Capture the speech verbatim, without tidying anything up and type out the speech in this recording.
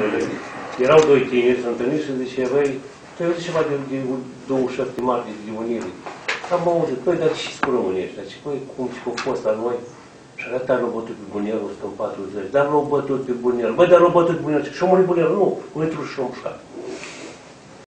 bunierele. Erau doi tineri, s-au întâlnit și zice, băi, tu ai auzit ceva de, de douăzeci și șapte martie de unire? Am auzit, băi, dar ce cu românii ăștia? Și băi, cum și au fost la noi? Și arăta, l-au bătut pe bunierul ăsta în patruzeci, dar l-au bătut pe bunierul. Băi, dar l-au bătut pe bunierul. Și-o murit bunierul? Nu, o intru și-o mușcat.